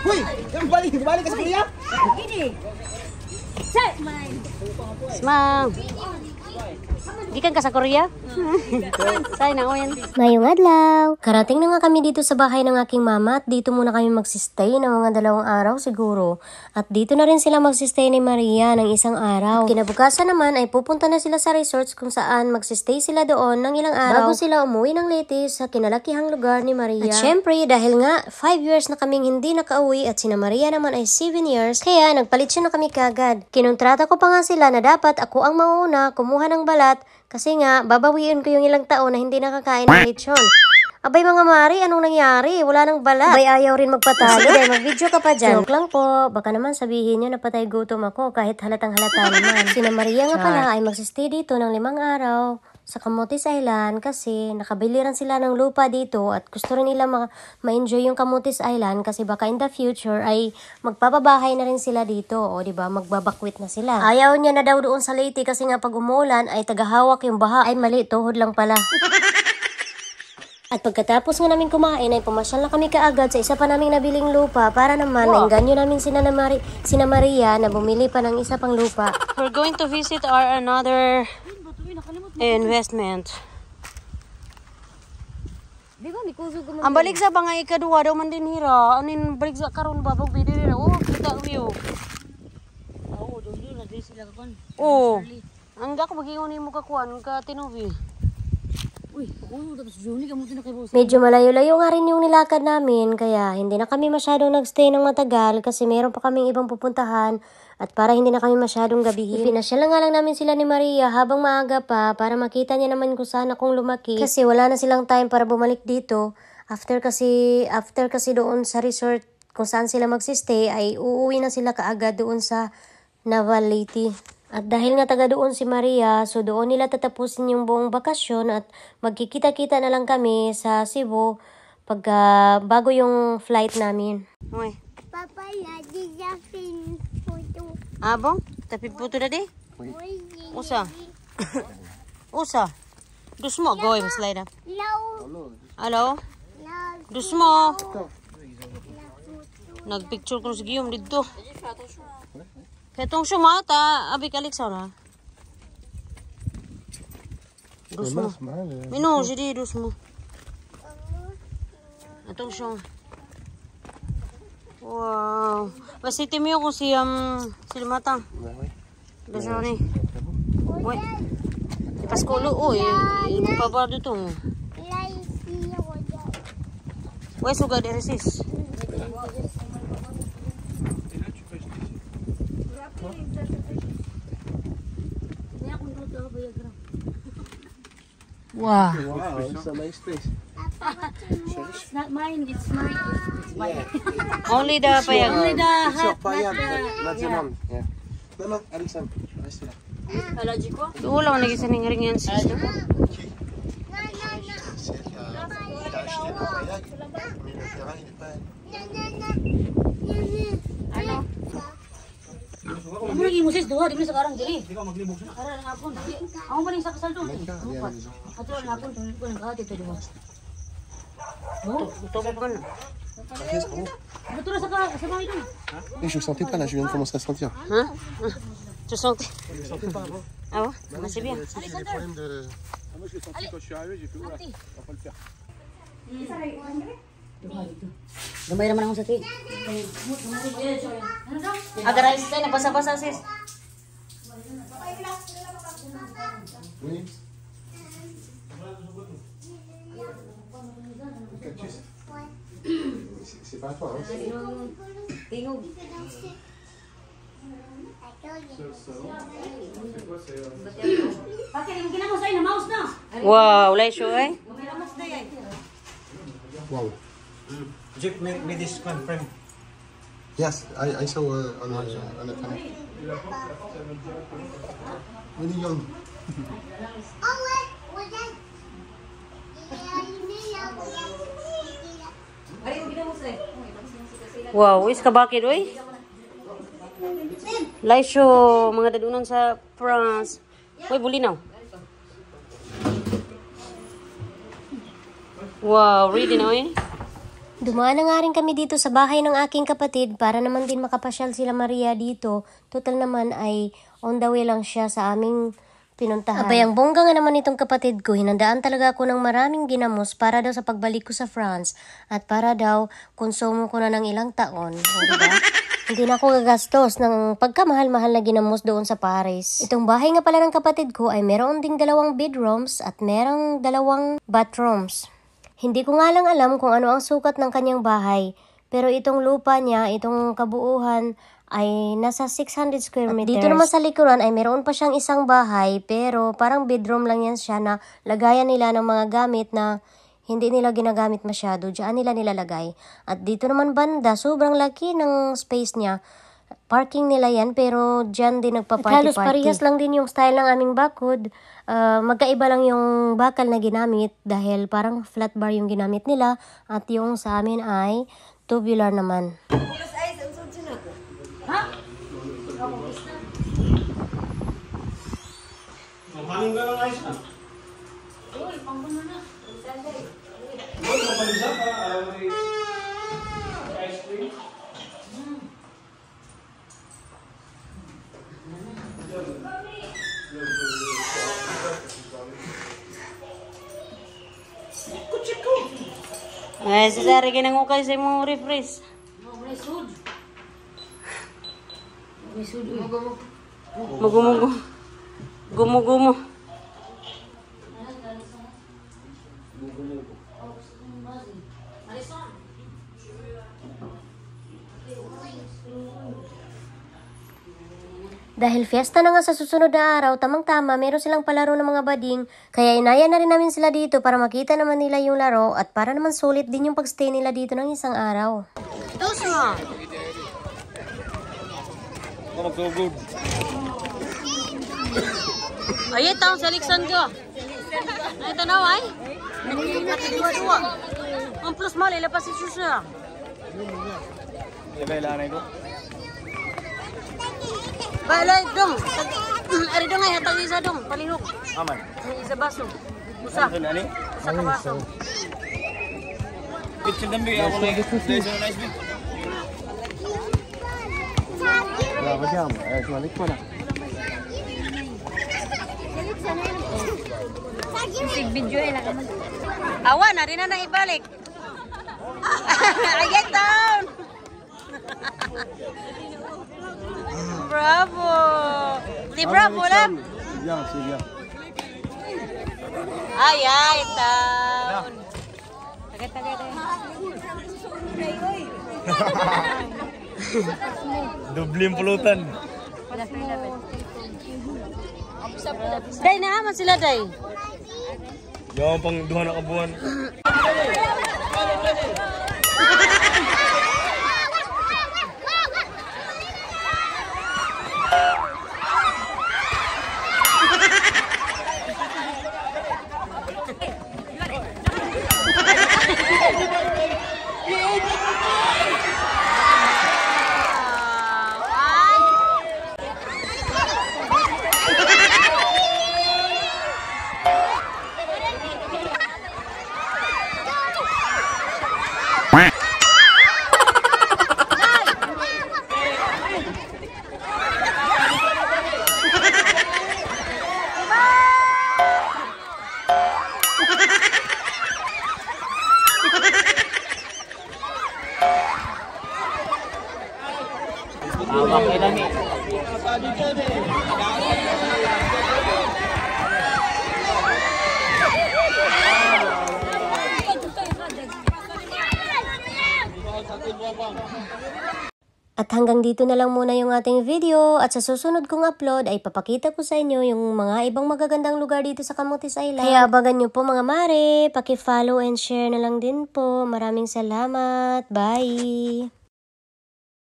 Uy! Balik ka sa Korea? Gini. Smile. Gikan ka sa Korea? Say na oyan. Ngayong adlaw, karating na nga kami dito sa bahay ng aking mama at dito muna kami magsistay ng mga 2 araw siguro. At dito na rin sila magsistay ni Maria ng 1 araw. Kinabukasan naman ay pupunta na sila sa resorts kung saan magsistay sila doon ng ilang araw bago sila umuwi ng Leyte sa kinalakihang lugar ni Maria. At syempre, dahil nga 5 years na kaming hindi nakauwi at sina Maria naman ay 7 years, kaya nagpalitsyon na kami kagad. Kinontrata ko pa nga sila na dapat ako ang mauna kumuha ng balat kasi nga, babawiin ko yung ilang taon na hindi nakakain ng lechon. Abay mga mari, anong nangyari? Wala nang balat. Abay ayaw rin magpatalo dahil mag-video ka pa dyan. Joke lang po, baka naman sabihin nyo na patay gutom ako kahit halatang halata naman. Sina Maria nga pala ay magsistay dito ng 5 araw sa Camotes Island kasi nakabili rin sila ng lupa dito at gusto rin nila ma-enjoy yung Camotes Island kasi baka in the future ay magpapabahay na rin sila dito o diba magbabakwit na sila. Ayaw niya na daw doon sa Leyte kasi nga pag umulan ay tagahawak yung baha. Ay mali, tuhod lang pala. At pagkatapos nga namin kumain ay pumasyal na kami kaagad sa isa pa naming nabiling lupa para naman maengganyo namin sina Maria na bumili pa ng isa pang lupa. We're going to visit our another investment. Ang balik sa banga ikaduha daw man din hira. Anin balik sa karon ba pag video nila. Oh, kita view. Oo, doon na din sila kakon. Oh. Ang ako magiingon nimo ka kuan ka tinubi. Uy, ako tapos Johnny kamo tin kay boss. Medyo malayo-layo nga rin yung nilakad namin kaya hindi na kami masyadong nagstay ng matagal kasi meron pa kaming ibang pupuntahan at para hindi na kami masyadong gabihin. Ipinasyal nga lang namin sila ni Maria habang maaga pa para makita niya naman kung saan akong lumaki kasi wala na silang time para bumalik dito. After kasi doon sa resort kung saan sila magsistay ay uuwi na sila kaagad doon sa Naval Leyte. At dahil nga taga doon si Maria, so doon nila tatapusin yung buong bakasyon at magkikita-kita na lang kami sa Cebu bago yung flight namin. Uy. Papa, lagi sa photo. Abong? Tapi puto na di? Usa. Usa. Dus mo, goy, slide up. Hello? Dus mo. Nagpicture ko sa giyom dito. Ketong sumata, abi kalik sa na. Dus mo. Mino, jadi dus mo. Atong siya. Wow. Pasiti mo ko si Mata. Dasyo ni. Uy. Paskulo, uy. Ito pa ba dito? Uy, suga di resis. Wow. Wow, it's a nice place. It's not mine, it's mine. It's mine. Only the payag. Only the It's your hat, payag, not not your mom. Yeah. No, Alexan. allergy ko. Ulam lagi sa ning ring yan sis. Ano? Ako lagi mo sis, duha, di mo sekarang diri. Ikaw maglibog na. Ara lang ako. Ako pa rin sa kasal doon. Ato lang ako, tuloy ko ng kahit ito duha. Ito ko kan. Ato lang sa bahay doon. Je ne sentais pas là, je viens de commencer à sentir. Hein? Tu sens? Ah ouais? C'est bien. J'ai des problèmes de. Moi je l'ai senti quand je suis arrivé, j'ai fait oula, on va pas le faire. Gamay naman ako sa ti. Agar ayos tayo, nabasa-basa sis. Oui. Cactus. C'est pas à toi, hein? Tingog. Bakit yung ginamos ay na mouse na? Wow, wala siya eh. Wow. Jeep made this confirm. Yes, I saw on the camera. Really young. Wow, is ka bakit oy? Laisyo, mga dadunan sa France. Uy, bulinaw. Wow, ready na eh. Dumaan na nga rin kami dito sa bahay ng aking kapatid para naman din makapasyal sila Maria dito. Total naman ay on the way lang siya sa aming pinuntahan. Abay, ang bongga nga naman itong kapatid ko, hinandaan talaga ako ng maraming ginamos para daw sa pagbalik ko sa France at para daw konsumo ko na ng ilang taon. Diba? Hindi na ako gagastos ng pagkamahal-mahal na ginamos doon sa Paris. Itong bahay nga pala ng kapatid ko ay meron ding 2 bedrooms at merong 2 bathrooms. Hindi ko nga lang alam kung ano ang sukat ng kanyang bahay, pero itong lupa niya, itong kabuuhan ay nasa 600 square meters. At dito naman sa likuran ay meron pa siyang isang bahay, pero parang bedroom lang yan siya na lagayan nila ng mga gamit na hindi nila ginagamit masyado. Diyan nila nilalagay. At dito naman banda, sobrang laki ng space niya. Parking nila yan, pero dyan din nagpa-party-party. Halos parehas lang din yung style ng aming bakod. Magkaiba lang yung bakal na ginamit dahil parang flat bar yung ginamit nila. At yung sa amin ay tubular naman. Mahalin ka ng ice na. Uy, panggulo na. Kapalisa para may ice cream. Ay, si Sari kinangukay sa imong refresh. May sud. May sud. Mugo-mugo. Gumo-gumo. Dahil fiesta na nga sa susunod na araw, tamang-tama, meron silang palaro ng mga bading, kaya inaya na rin namin sila dito para makita naman nila yung laro at para naman sulit din yung pagstay nila dito ng isang araw. Tos mo. Good. Ay, taong sa Alexan ko. Ay, tanaw ay. Dua-dua. Ang plus mali, lepas si Susya. Kailangan ko. Balay dong. Ari dong ay hatag isa dong, palihok. Aman. Isa baso. Usa. Ani? Usa ka baso. Kitchen dambi ako na nice bit. Wala ba jam? Sumalit ko na. Awan, na rin na naibalik. Ayet down. Bravo. Di bravo lang. Sige. Ay, down. Tagay. Dublim pulutan. Day na aman sila, day. Yung pang 2 na kabuan. At hanggang dito na lang muna yung ating video at sa susunod kong upload ay papakita ko sa inyo yung mga ibang magagandang lugar dito sa Camotes Island. Kaya abangan nyo po mga mare, paki-follow and share na lang din po. Maraming salamat. Bye!